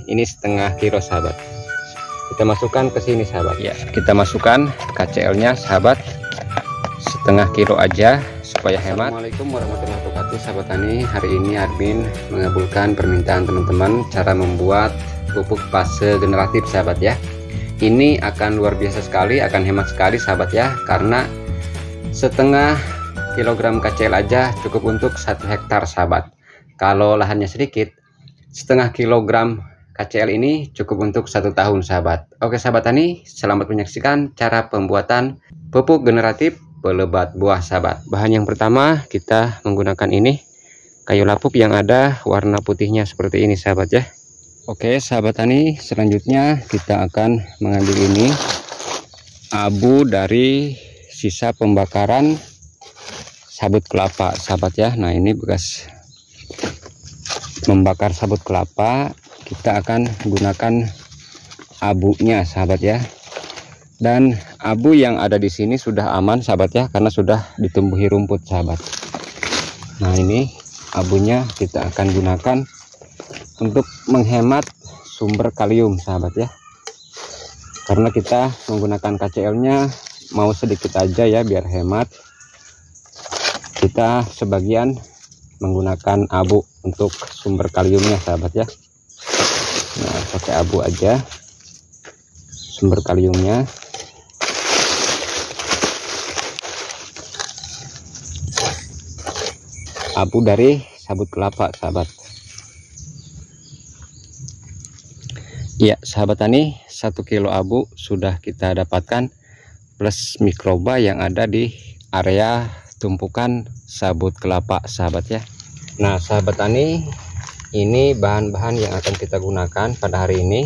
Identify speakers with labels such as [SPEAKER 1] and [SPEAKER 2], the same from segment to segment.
[SPEAKER 1] ini setengah kilo sahabat. Kita masukkan ke sini sahabat ya. Kita masukkan KCL-nya sahabat, setengah kilo aja supaya hemat. Assalamualaikum warahmatullahi wabarakatuh sahabat tani. Hari ini admin mengabulkan permintaan teman-teman cara membuat pupuk fase generatif sahabat ya. Ini akan luar biasa sekali, akan hemat sekali sahabat ya, karena setengah kilogram KCL aja cukup untuk 1 hektar sahabat. Kalau lahannya sedikit, setengah kilogram KCL ini cukup untuk 1 tahun sahabat. Oke sahabat tani, selamat menyaksikan cara pembuatan pupuk generatif pelebat buah sahabat. Bahan yang pertama kita menggunakan ini kayu lapuk yang ada warna putihnya seperti ini sahabat ya. Oke sahabat tani, selanjutnya kita akan mengambil ini abu dari sisa pembakaran sabut kelapa sahabat ya. Nah ini bekas membakar sabut kelapa, kita akan gunakan abunya sahabat ya. Dan abu yang ada di sini sudah aman sahabat ya, karena sudah ditumbuhi rumput sahabat. Nah ini abunya kita akan gunakan untuk menghemat sumber kalium sahabat ya, karena kita menggunakan KCL nya mau sedikit aja ya biar hemat. Kita sebagian menggunakan abu untuk sumber kaliumnya sahabat ya. Nah pakai abu aja sumber kaliumnya. Abu dari sabut kelapa sahabat. Ya sahabat tani, 1 kilo abu sudah kita dapatkan plus mikroba yang ada di area tumpukan sabut kelapa sahabat ya. Nah sahabat tani, ini bahan-bahan yang akan kita gunakan pada hari ini.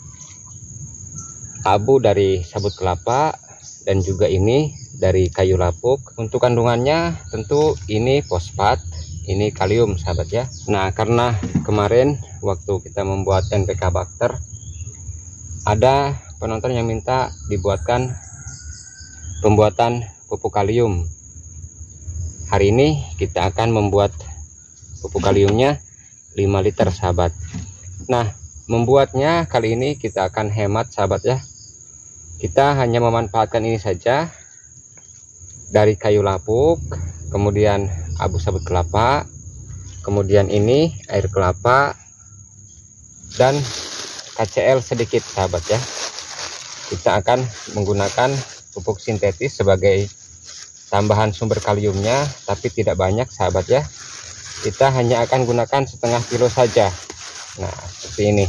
[SPEAKER 1] Abu dari sabut kelapa dan juga ini dari kayu lapuk. Untuk kandungannya tentu ini fosfat, ini kalium sahabat ya. Nah karena kemarin waktu kita membuat NPK Bakter, ada penonton yang minta dibuatkan pembuatan pupuk kalium. Hari ini kita akan membuat pupuk kaliumnya 5 liter sahabat. Nah membuatnya kali ini kita akan hemat sahabat ya. Kita hanya memanfaatkan ini saja dari kayu lapuk, kemudian abu sabut kelapa, kemudian ini air kelapa dan KCL sedikit sahabat ya. Kita akan menggunakan pupuk sintetis sebagai tambahan sumber kaliumnya, tapi tidak banyak sahabat ya. Kita hanya akan gunakan setengah kilo saja. Nah seperti ini.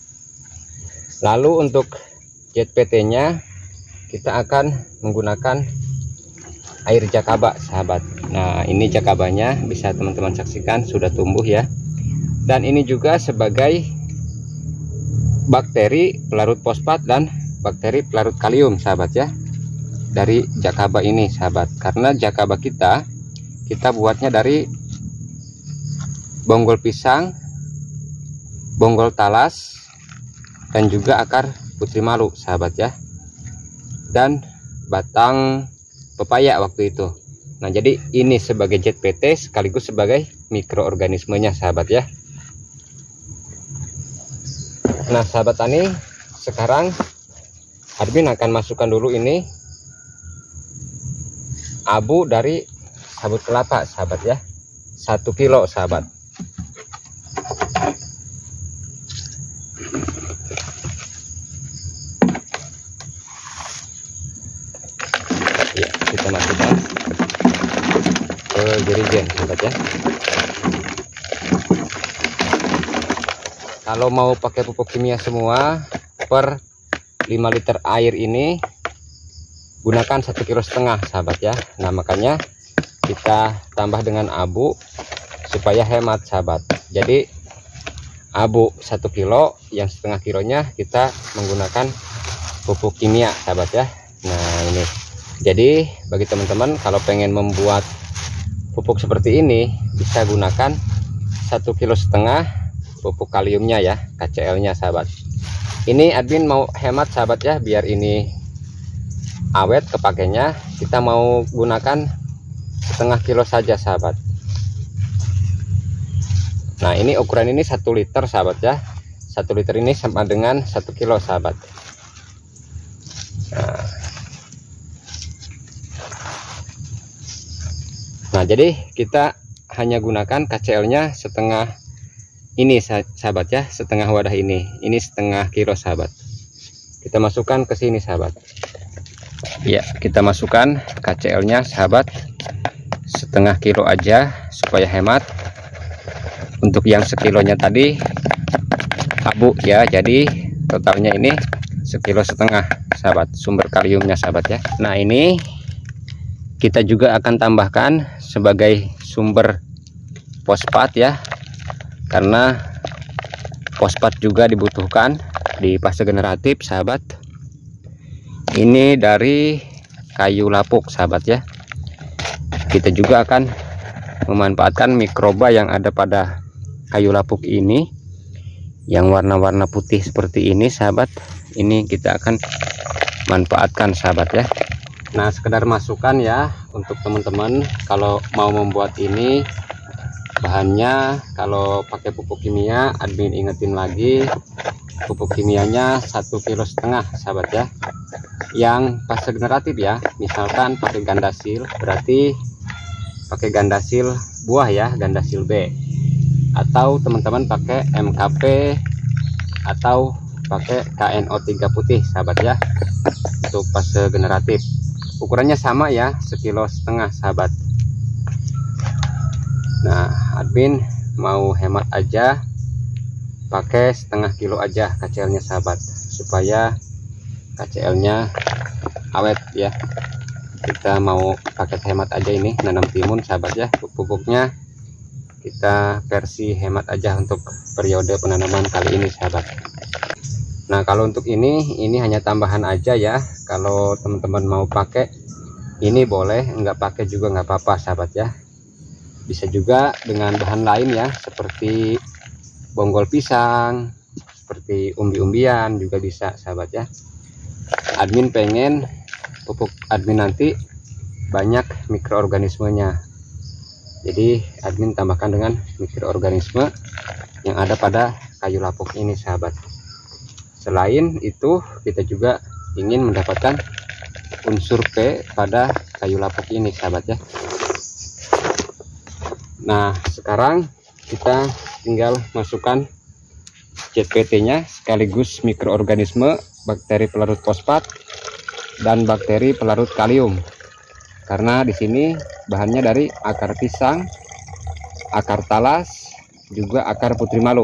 [SPEAKER 1] Lalu untuk ZPT nya kita akan menggunakan air jakaba sahabat. Nah ini jakabanya bisa teman-teman saksikan sudah tumbuh ya. Dan ini juga sebagai bakteri pelarut fosfat dan bakteri pelarut kalium sahabat ya, dari jakaba ini sahabat. Karena jakaba kita buatnya dari bonggol pisang, bonggol talas, dan juga akar putri malu sahabat ya, dan batang pepaya waktu itu. Nah jadi ini sebagai ZPT sekaligus sebagai mikroorganismenya sahabat ya. Nah sahabat tani, sekarang admin akan masukkan dulu ini abu dari sabut kelapa sahabat ya, 1 kilo sahabat. Ya kita masukkan ke jerigen sahabat ya. Kalau mau pakai pupuk kimia semua per 5 liter air ini gunakan 1,5 kilo sahabat ya. Nah makanya kita tambah dengan abu supaya hemat sahabat. Jadi abu 1 kilo, yang setengah kilonya kita menggunakan pupuk kimia sahabat ya. Nah ini, jadi bagi teman-teman kalau pengen membuat pupuk seperti ini bisa gunakan 1,5 kilo pupuk kaliumnya ya, KCL nya sahabat. Ini admin mau hemat sahabat ya, biar ini awet kepakainya. Kita mau gunakan 1,5 kilo saja sahabat. Nah ini ukuran ini 1 liter sahabat ya, 1 liter ini sama dengan 1 kilo sahabat. Nah, jadi kita hanya gunakan KCL-nya setengah ini sahabat ya, setengah wadah ini setengah kilo sahabat. Kita masukkan ke sini sahabat. Ya, kita masukkan KCL-nya sahabat setengah kilo aja supaya hemat. Untuk yang sekilonya tadi abu ya, jadi totalnya ini 1,5 kilo sahabat sumber kaliumnya sahabat ya. Nah, ini kita juga akan tambahkan sebagai sumber fosfat ya, karena fosfat juga dibutuhkan di fase generatif sahabat. Ini dari kayu lapuk sahabat ya. Kita juga akan memanfaatkan mikroba yang ada pada kayu lapuk ini yang warna-warna putih seperti ini sahabat. Ini kita akan manfaatkan sahabat ya. Nah, sekedar masukan ya untuk teman-teman, kalau mau membuat ini bahannya, kalau pakai pupuk kimia, admin ingetin lagi pupuk kimianya 1,5 kilo sahabat ya, yang fase generatif ya. Misalkan pakai Gandasil, berarti pakai Gandasil buah ya, Gandasil B, atau teman-teman pakai MKP atau pakai KNO3 putih sahabat ya, untuk fase generatif. Ukurannya sama ya, 1,5 kilo sahabat. Nah, admin mau hemat aja, pakai setengah kilo aja KCL-nya sahabat, supaya KCL-nya awet ya. Kita mau paket hemat aja ini, nanam timun sahabat ya. Pupuknya kita versi hemat aja untuk periode penanaman kali ini sahabat. Nah, kalau untuk ini hanya tambahan aja ya. Kalau teman-teman mau pakai ini boleh, nggak pakai juga nggak apa-apa sahabat ya. Bisa juga dengan bahan lain ya, seperti bonggol pisang, seperti umbi-umbian juga bisa sahabat ya. Admin pengen pupuk admin nanti banyak mikroorganismenya, jadi admin tambahkan dengan mikroorganisme yang ada pada kayu lapuk ini sahabat. Selain itu, kita juga ingin mendapatkan unsur P pada kayu lapuk ini sahabat ya. Nah, sekarang kita tinggal masukkan ZPT-nya sekaligus mikroorganisme, bakteri pelarut fosfat dan bakteri pelarut kalium. Karena di sini bahannya dari akar pisang, akar talas, juga akar putri malu.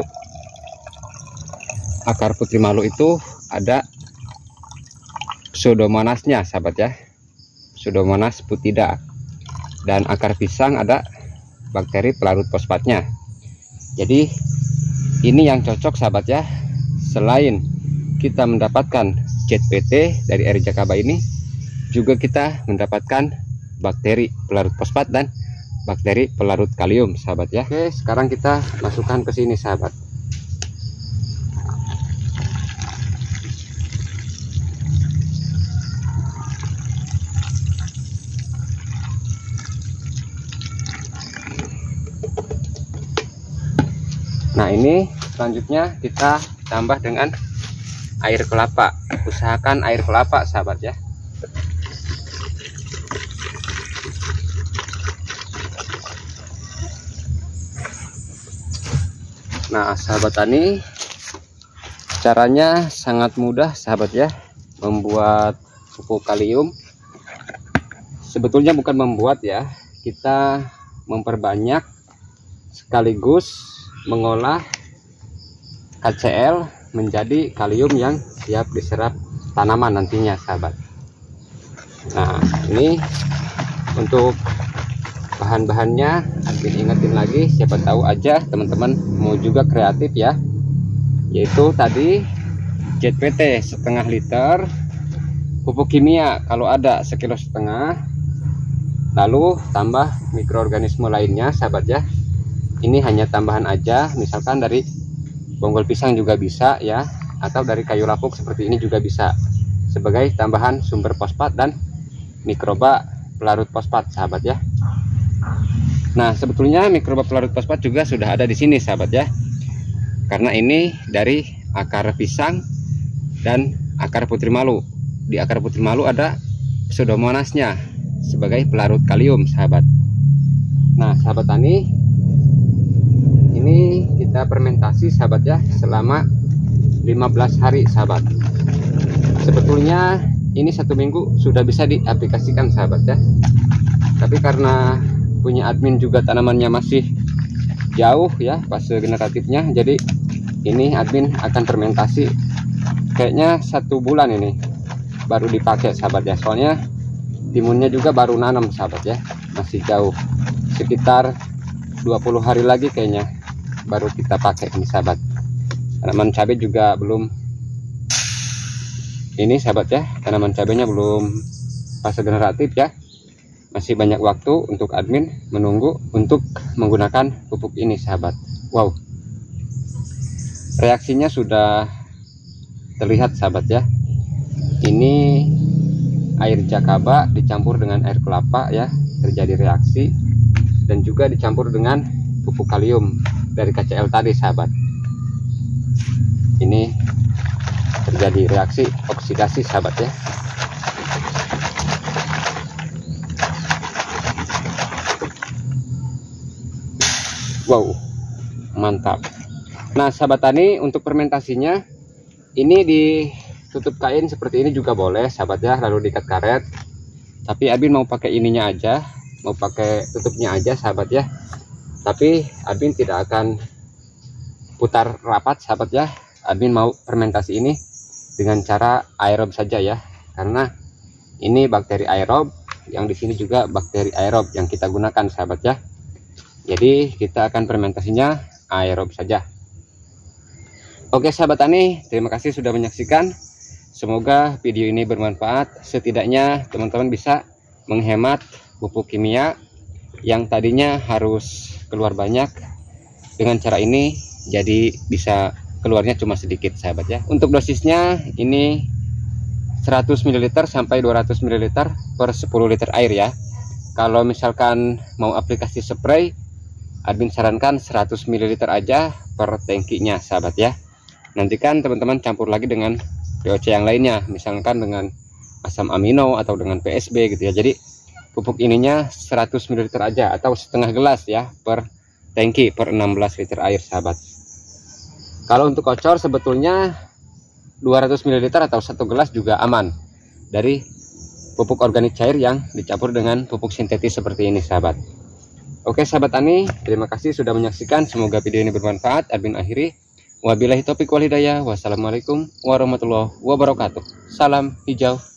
[SPEAKER 1] Akar putri malu itu ada Pseudomonasnya sahabat ya, Pseudomonas putida. Dan akar pisang ada bakteri pelarut fosfatnya. Jadi ini yang cocok sahabat ya. Selain kita mendapatkan ZPT dari air jakaba ini, juga kita mendapatkan bakteri pelarut fosfat dan bakteri pelarut kalium sahabat ya. Oke, sekarang kita masukkan ke sini sahabat. Nah, ini selanjutnya kita tambah dengan air kelapa. Usahakan air kelapa sahabat ya. Nah, sahabat tani, caranya sangat mudah sahabat ya, membuat pupuk kalium. Sebetulnya bukan membuat ya, kita memperbanyak sekaligus mengolah KCL menjadi kalium yang siap diserap tanaman nantinya sahabat. Nah, ini untuk bahan-bahannya admin ingetin lagi, siapa tahu aja teman-teman mau juga kreatif ya, yaitu tadi ZPT setengah liter, pupuk kimia kalau ada 1,5 kilo, lalu tambah mikroorganisme lainnya sahabat ya. Ini hanya tambahan aja, misalkan dari bonggol pisang juga bisa ya, atau dari kayu lapuk seperti ini juga bisa, sebagai tambahan sumber fosfat dan mikroba pelarut fosfat sahabat ya. Nah, sebetulnya mikroba pelarut fosfat juga sudah ada di sini sahabat ya, karena ini dari akar pisang, dan akar putri malu. Di akar putri malu ada pseudomonasnya sebagai pelarut kalium, sahabat. Nah, sahabat tani, ini kita fermentasi, sahabat ya, selama 15 hari, sahabat. Sebetulnya ini 1 minggu sudah bisa diaplikasikan, sahabat ya. Tapi karena punya admin juga tanamannya masih jauh ya fase generatifnya, jadi ini admin akan fermentasi kayaknya 1 bulan ini baru dipakai, sahabat ya. Soalnya timunnya juga baru nanam, sahabat ya, masih jauh, sekitar 20 hari lagi kayaknya baru kita pakai ini, sahabat. Tanaman cabai juga belum ini, sahabat ya, tanaman cabainya belum fase generatif ya. Masih banyak waktu untuk admin menunggu untuk menggunakan pupuk ini, sahabat. Wow, reaksinya sudah terlihat, sahabat ya. Ini air jakaba dicampur dengan air kelapa ya, terjadi reaksi, dan juga dicampur dengan pupuk kalium dari KCL tadi, sahabat. Ini terjadi reaksi oksidasi, sahabat ya. Wow, mantap. Nah, sahabat tani, untuk fermentasinya ini ditutup kain seperti ini juga boleh, sahabat ya, lalu diikat karet. Tapi admin mau pakai ininya aja, mau pakai tutupnya aja, sahabat ya. Tapi admin tidak akan putar rapat, sahabat ya. Admin mau fermentasi ini dengan cara aerob saja ya, karena ini bakteri aerob, yang di sini juga bakteri aerob yang kita gunakan, sahabat ya. Jadi kita akan fermentasinya aerob saja. Oke, sahabat tani, terima kasih sudah menyaksikan. Semoga video ini bermanfaat. Setidaknya teman-teman bisa menghemat pupuk kimia yang tadinya harus keluar banyak. Dengan cara ini jadi bisa keluarnya cuma sedikit, sahabat ya. Untuk dosisnya ini 100 ml sampai 200 ml per 10 liter air ya. Kalau misalkan mau aplikasi spray, admin sarankan 100 ml aja per tangkinya, sahabat ya. Nanti kan teman-teman campur lagi dengan POC yang lainnya, misalkan dengan asam amino atau dengan PSB gitu ya. Jadi pupuk ininya 100 ml aja atau setengah gelas ya per tangki per 16 liter air, sahabat. Kalau untuk kocor sebetulnya 200 ml atau 1 gelas juga aman dari pupuk organik cair yang dicampur dengan pupuk sintetis seperti ini, sahabat. Oke, sahabat tani, terima kasih sudah menyaksikan. Semoga video ini bermanfaat. Admin akhiri. Wabillahi taufiq wal hidayah. Wassalamualaikum warahmatullahi wabarakatuh. Salam hijau.